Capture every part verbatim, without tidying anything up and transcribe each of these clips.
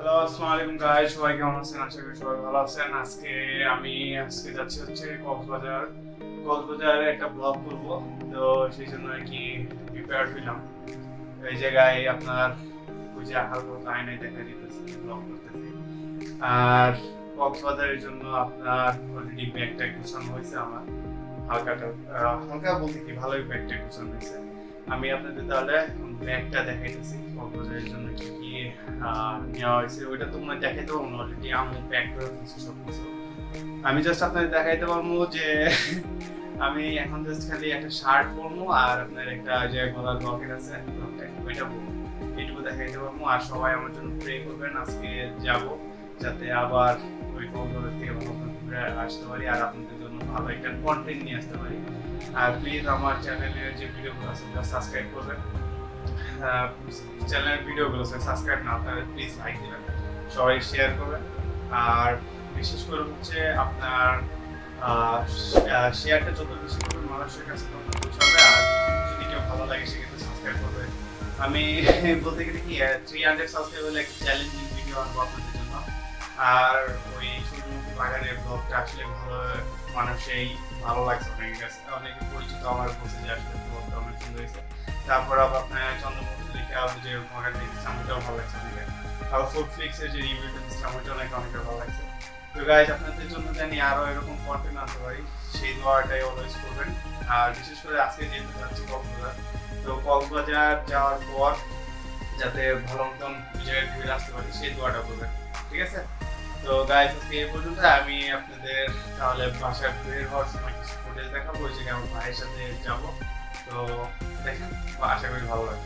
Hello, আসসালামু আলাইকুম guys, সবাই কেমন আছেন? আশা করি সবাই ভালো আছেন। আজকে আমি আজকে যাচ্ছি হচ্ছে কক্সবাজার কক্সবাজারে একটা ব্লগ করব, তো সেই জন্য আর কি প্রিপেয়ার হইলাম। এই জায়গায় আপনার ওই যে হালকা আয়নায় দেখা দিতেছে ব্লগ করতেছি। আর কক্সবাজারের জন্য আপনার অলরেডি ব্যাগটা গুছানো হয়েছে আমার, হালকাটা হালকা বলতে কি ভালোই ব্যাগটা গুছানো হয়েছে। আমি আপনাদের তাহলে ব্যাগটা দেখাইতেছি কক্সবাজারের জন্য কি কি নেওয়া হয়েছে। ওইটা তো মনে দেখাইতে পারবো না, অলরেডি আমি প্যাক করে ফেলছি সব কিছু। আমি জাস্ট আপনাদের দেখাইতে পারবো যে আমি এখন জাস্ট খালি একটা শার্ট পরবো আর আপনার একটা যে গলার লকেট আছে ওইটা পরবো, এইটুকু দেখাইতে পারবো। আর সবাই আমার জন্য প্রে করবেন, আজকে যাব যাতে আবার ওই কক্সবাজার থেকে ভালো ঘুরে আসতে পারি আর আপনাদের জন্য ভালো একটা কন্টেন্ট নিয়ে আসতে পারি। আর প্লিজ আমার চ্যানেলের যে ভিডিওগুলো আছে ওগুলো সাবস্ক্রাইব করবেন, চ্যানেলের ভিডিওগুলো সাবস্ক্রাইব না আপনারা প্লিজ লাইক দেবেন, সবাই শেয়ার করবেন। আর বিশেষ করে হচ্ছে আপনার শেয়ারটা যত বেশি করবেন মানুষের কাছে তত পৌঁছাবে। আর যদি কেউ ভালো লাগে সেক্ষেত্রে সাবস্ক্রাইব করবে। আমি বলতে গেলে কি থ্রি হান্ড্রেড সাবস্ক্রাইব হলে একটা চ্যালেঞ্জিং ভিডিও আনবো আপনাদের জন্য। আর ওই সূর্যমুখী বাগানের ব্লগটা আসলে ভালো মানুষই ভালো লাগছে, অনেকের কাছে অনেকে পরিচিত আমার বলছে যে আসলে ব্লগটা অনেক সুন্দর হয়েছে। তারপর আবার আপনার চন্দ্রমুখী লিখে যে বাগান দেখেছিলাম ওইটাও ভালো লাগছে অনেকে। আবার ফুড ফ্লিক্সের যে রিভিউটা দিচ্ছিলাম ওইটা অনেক অনেকের ভালো লাগছে। তো গাইজ আপনাদের জন্য জানি আরো এরকম কন্টেন্ট আনতে পারি, সেই দোয়াটাই অলওয়েজ করবেন। আর বিশেষ করে আজকে যেহেতু যাচ্ছি কক্সবাজার, তো কক্সবাজার যাওয়ার পর যাতে ভালো মতন জায়গায় ঘুরে আসতে পারি সেই দোয়াটা করবেন, ঠিক আছে? তো গাইজ আজকে এই পর্যন্ত। আমি আপনাদের তাহলে বাসায় বের হওয়ার সময় কিছু ফুটেজ দেখাবো, ওই জায়গায় আমার ভাইয়ের সাথে যাবো। তো দেখেন, আশা করি ভালো লাগবে।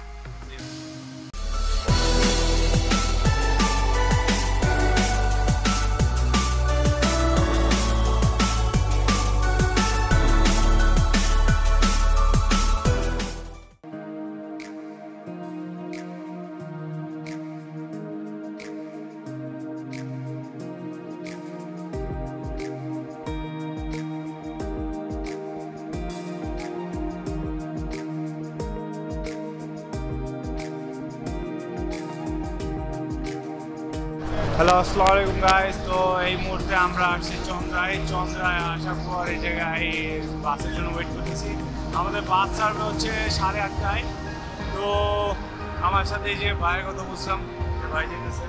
হ্যালো, আসসালামু আলাইকুম গাইস। তো এই মুহূর্তে আমরা আসছি চন্দ্রায়। চন্দ্রায় আসার পর এই জায়গায় বাসের জন্য ওয়েট করতেছি। আমাদের বাস ছাড়বে হচ্ছে সাড়ে আটটায়। তো আমার সাথে এই যে ভাইয়ের কথা বুঝলাম, ভাই যেতেছে।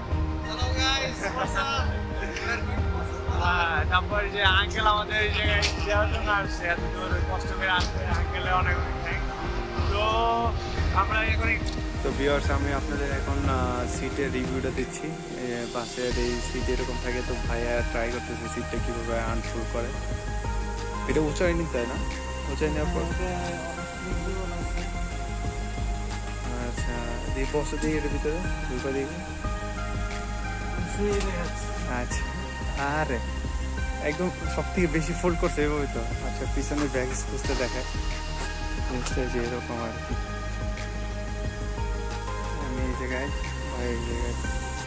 হ্যাঁ, তারপরে যে আঙ্কেল আমাদের এই জায়গায় যাওয়ার জন্য আসছে, এত দূর কষ্ট করে আসছে, আঙ্কেলে অনেক অনেক থ্যাংক। তো আমরা এখন তো ভিউয়ার্স, আমি আপনাদের এখন সিটের রিভিউটা দিচ্ছি। বাসের এই সিট এরকম থাকে, তো ভাইয়া ট্রাই করতেছে সিটটা কীভাবে আনফোল্ড করে। এটা উঁচাই নি, তাই না? উঁচাই নেওয়ার পর আচ্ছা দিয়ে বসে দিই এটার ভিতরে ঢুকা দিই। আচ্ছা, আরে একদম সব থেকে বেশি ফোল্ড করছে এভাবে তো। আচ্ছা, পিছনে ব্যাগ খুঁজতে দেখায় যে এরকম আর কি। আমি এই জায়গায় এই জায়গায়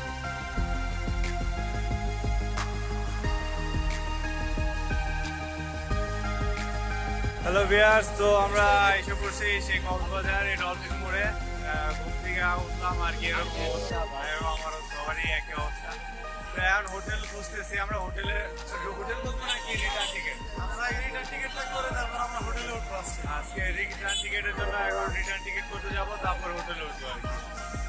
হ্যালো ভিউয়ার্স, তো আমরা এসে পড়ছি সেই কক্সবাজার এই ডলফিন মোড়ে। ঘুম থেকে উঠলাম আর কি, এরকম অবস্থা। ভাইয়েরও আমারও সবারই একই অবস্থা। তো এখন হোটেল খুঁজতেছি আমরা। হোটেলে হোটেল খুঁজবো নাকি রিটার্ন টিকিট? আমরা রিটার্ন টিকিটটা করে তারপর আমরা হোটেলে উঠবো। আজকে রিটার্ন টিকিটের জন্য এখন রিটার্ন টিকিট করতে যাবো, তারপর হোটেলে উঠবো আর কি।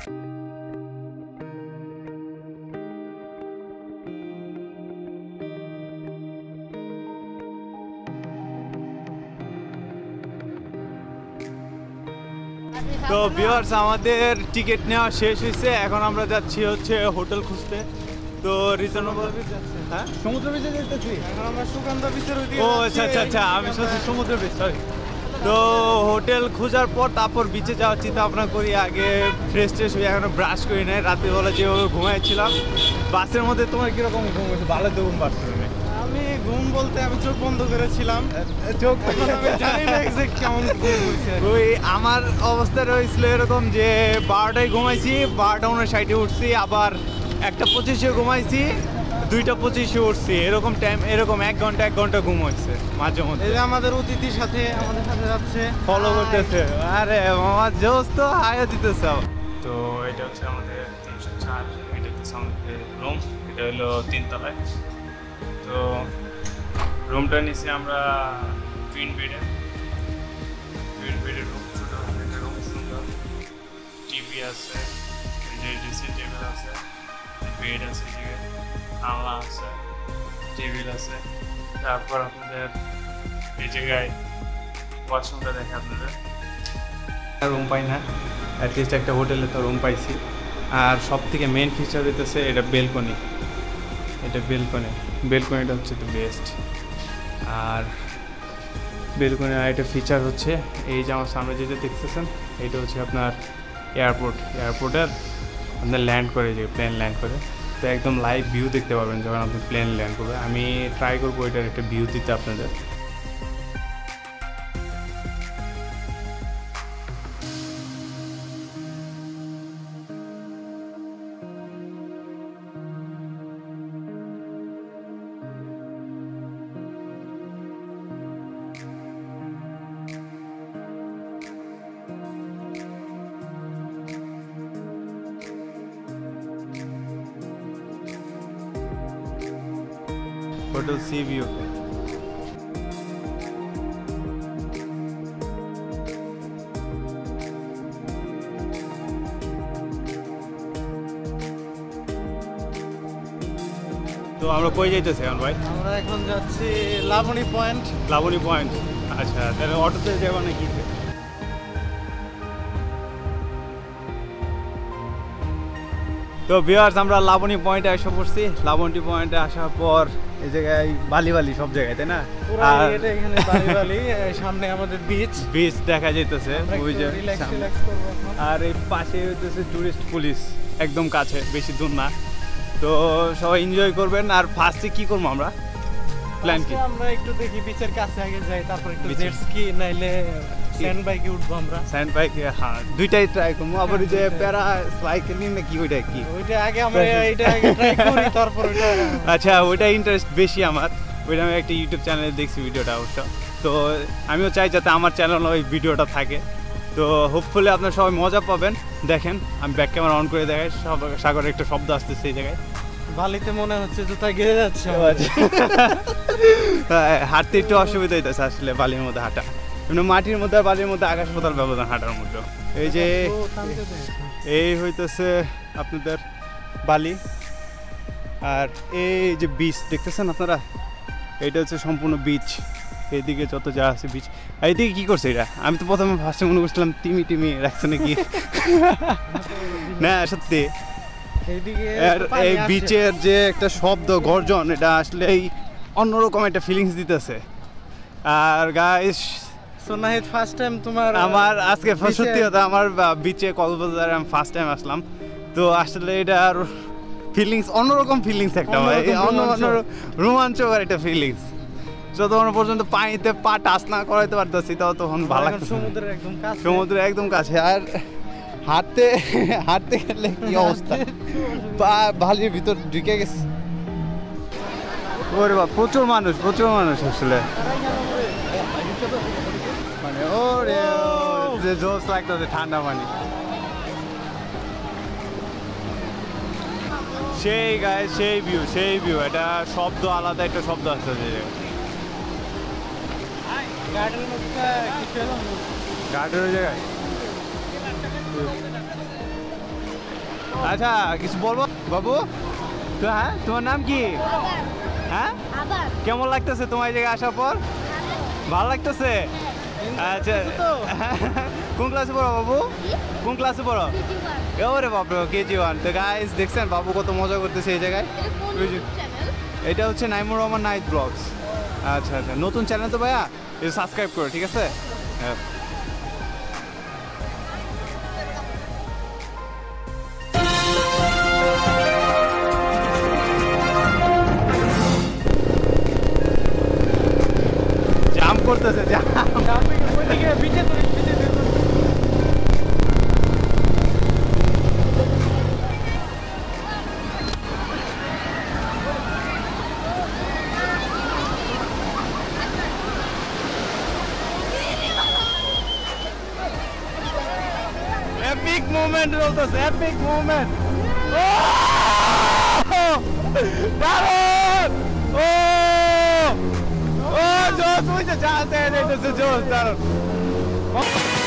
তো ভিউয়ার্স, আমাদের টিকিট নেওয়া শেষ হয়েছে। এখন আমরা যাচ্ছি হচ্ছে হোটেল খুঁজতে। তো রিজনেবল হ্যাঁ সমুদ্র বিচে যেতেছি এখন আমরা। সুকান্ত বিচের ওইদিকে। ও আচ্ছা আচ্ছা আচ্ছা আমি শুনছি সমুদ্র বিচ, সরি। তো হোটেল খোঁজার পর তারপর বিচে যাওয়ার চিন্তা ভাবনা করি। আগে ফ্রেশ ট্রেশ হয়ে এখনো ব্রাশ করি নাই। রাত্রিবেলা যেভাবে ঘুমাইছিলাম বাসের মধ্যে। তোমার কিরকম ঘুম হয়েছে? ভালো তো ঘুম পাচ্ছি আমি। ঘুম বলতে আমি চোখ বন্ধ করেছিলাম, চোখ জানি না এক্সাক্ট কেমন ঘুম হয়েছে। ওই আমার অবস্থাটা হয়েছিল এরকম যে বারোটায় ঘুমাইছি, বারোটা উনষাটে উঠছি, আবার একটা পঁচিশে ঘুমাইছি, দুইটা পঁচিশে উঠছি। এরকম টাইম, এরকম এক ঘন্টা এক ঘন্টা ঘুম হয়েছে মাঝে মধ্যে। এই যে আমাদের অতিথির সাথে আমাদের সাথে যাচ্ছে, ফলো করতেছে। আরে আমার জোস তো হায়া দিতেছে। তো এটা হচ্ছে আমাদের তিনশো চার, এটা হচ্ছে আমাদের রুম, এটা হলো তিনতলায়। তো রুমটা নিচে আমরা টুইন বেডের টুইন বেডের রুম, ছোটো একটা রুম, সুন্দর টিভি আছে, যে ড্রেসিং টেবিল আছে, বেড আছে, এদিকে আলনা আছে, টেবিল আছে। তারপর আপনাদের এই জায়গায় ওয়াশরুমটা দেখে আপনাদের রুম পাই না, অ্যাটলিস্ট একটা হোটেলে তো রুম পাইছি। আর সব থেকে মেন ফিচার হইতেছে এটা বেলকনি, এটা বেলকনি বেলকনিটা হচ্ছে তো বেস্ট। আর বেলকনি আর একটা ফিচার হচ্ছে এই যে আমার সামনে যেটা দেখতেছেন, এইটা হচ্ছে আপনার এয়ারপোর্ট, এয়ারপোর্টের আপনার ল্যান্ড করে, যে প্লেন ল্যান্ড করে, তো একদম লাইভ ভিউ দেখতে পাবেন যখন আপনি প্লেন ল্যান্ড করবে। আমি ট্রাই করবো এটার একটা ভিউ দিতে আপনাদের। Hotel Sea View. তো আমরা কই যাইতেছি এখন ভাই? আমরা এখন যাচ্ছি লাবণী পয়েন্ট। লাবণী পয়েন্ট, আচ্ছা। তাহলে অটোতে যাবো নাকি? তো ভিউয়ার্স, আমরা লাবণী পয়েন্টে এসে পড়ছি। লাবণী পয়েন্টে আসার পর এই জায়গায় বালি বালি সব জায়গায়, তাই না? আর এটা এখানে বালি বালি, সামনে আমাদের বিচ বিচ দেখা যাইতেছে ওই যে, রিল্যাক্স রিল্যাক্স করব এখন। আর এই পাশে হইতেছে টুরিস্ট পুলিশ, একদম কাছে, বেশি দূর না। তো সবাই এনজয় করবেন। আর ফার্স্টে কি করবো আমরা, প্ল্যান কি? আমরা একটু দেখি বিচের কাছে আগে যাই, তারপর একটু জেট স্কি নাইলে স্যান্ড বাইকে উঠবো আমরা। স্যান্ড বাইকে, হ্যাঁ, দুইটাই ট্রাই করবো। আবার ওই যে প্যারা সাইকেলিং না কি, ওইটা কি? ওইটা আগে আমরা এইটা আগে ট্রাই করি, তারপর ওইটা। আচ্ছা, ওইটা ইন্টারেস্ট বেশি আমার। ওইটা আমি একটা ইউটিউব চ্যানেলে দেখছি ভিডিওটা অবশ্য। তো আমিও চাই যাতে আমার চ্যানেলে ওই ভিডিওটা থাকে। তো হোপফুলি আপনারা সবাই মজা পাবেন। দেখেন, আমি ব্যাক ক্যামেরা অন করে দেখাই, সব সাগরের একটা শব্দ আসতেছে এই জায়গায়। বালিতে মনে হচ্ছে জুতা গেড়ে যাচ্ছে। হাঁটতে একটু অসুবিধা হইতেছে আসলে বালির মধ্যে হাঁটা, এমনি মাটির মধ্যে আর বালির মধ্যে আকাশ পাতাল ব্যবধান হাঁটার মধ্যে। এই যে এই হইতেছে আপনাদের বালি, আর এই যে বিচ দেখতেছেন আপনারা, এইটা হচ্ছে সম্পূর্ণ বিচ। এইদিকে যত যা আছে বিচ। এইদিকে কি করছে এটা? আমি তো প্রথমে ফার্স্টে মনে করছিলাম তিমি টিমি রাখছে নাকি। না সত্যি, এই বিচের যে একটা শব্দ গর্জন, এটা আসলে এই অন্যরকম একটা ফিলিংস দিতেছে। আর guys, so Nahid, first time তোমার? আমার আজকে সত্যি কথা, আমার বিচে কক্সবাজারে আমি ফার্স্ট টাইম আসলাম। তো আসলে এটার ফিলিংস অন্যরকম ফিলিংস, একটা অন্য অন্য রোমাঞ্চকর একটা ফিলিংস। যতক্ষণ পর্যন্ত পানিতে পা টাচ না করাইতে পারতেছি তাও তখন ভালো লাগছে। সমুদ্রের একদম কাছে, সমুদ্রের একদম কাছে। আর হাঁটতে হাঁটতে গেলে কি অবস্থা, পা বালির ভিতর ঢুকে গেছে। ওরে বাবা, প্রচুর মানুষ, প্রচুর মানুষ আসলে। মানে ওরে যে জোস লাগতেছে, ঠান্ডা পানি। সেই গায়ে সেই ভিউ, সেই ভিউ। এটা শব্দ আলাদা, একটা শব্দ আসছে যে গার্ডেনের জায়গায়। আচ্ছা, কিছু বলবো বাবু? তো হ্যাঁ, তোমার নাম কি? হ্যাঁ, কেমন লাগতেছে তোমার এই জায়গায় আসার পর? ভালো লাগতেছে? আচ্ছা, কোন ক্লাসে পড়ো বাবু? কোন ক্লাসে পড়ো? ওরে বাবু, কেজি ওয়ান। তো গাইস দেখছেন বাবু কত মজা করতেছে এই জায়গায়। এটা হচ্ছে নাইমুর রহমান নাইট ব্লগস। আচ্ছা আচ্ছা, নতুন চ্যানেল তো ভাইয়া, এটা সাবস্ক্রাইব করো, ঠিক আছে? হ্যাঁ। জাম করতেছে, জাম ওইদিকে বিচে তো বিচে তো। Epic moment, Rotas, epic moment. Oh! যে জাহাজ দেখা যাইতেছে জোস দারুন